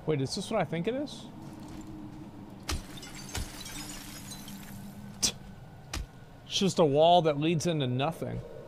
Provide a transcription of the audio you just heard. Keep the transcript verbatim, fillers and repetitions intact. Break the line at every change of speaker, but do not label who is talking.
Wait, is this what I think it is? It's just a wall that leads into nothing.